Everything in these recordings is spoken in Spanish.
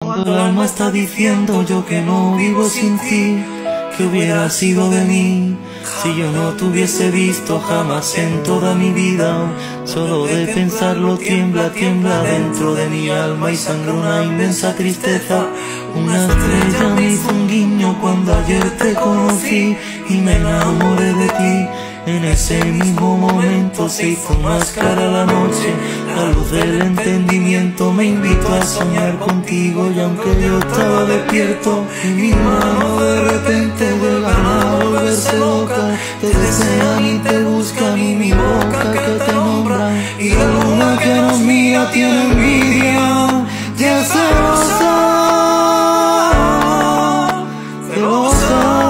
Cuando el alma está diciendo yo que no vivo sin ti, ¿qué hubiera sido de mí si yo no te hubiese visto jamás en toda mi vida? Solo de pensarlo tiembla, tiembla dentro de mi alma y sangra una inmensa tristeza. Una estrella me hizo un guiño cuando ayer te conocí y me enamoré de ti. En ese mismo momento se hizo más clara la noche, la luz del entendimiento me invitó a soñar contigo. Y aunque yo estaba despierto y mi mano de repente llegan a volverse loca, te desean y te buscan y mi boca que te nombra, y la luna que nos mira tiene envidia, ya celosa, celosa.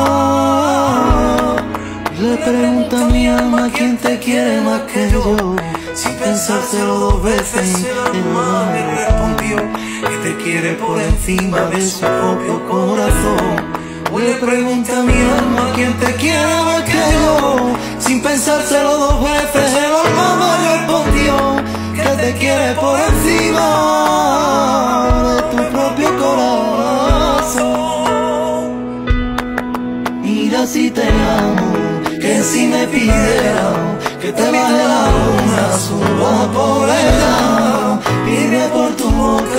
Le pregunta a mi alma quién te quiere más que yo, sin pensárselo dos veces, y no me respondió que te quiere por encima de su propio corazón. Le pregunta a mi alma quién te quiere más que yo, sin pensárselo dos veces, el alma me respondió que te quiere por encima de tu propio corazón. Mira si te amo, que si me pidiera que te baje la luna, suba por ella, pide por tu boca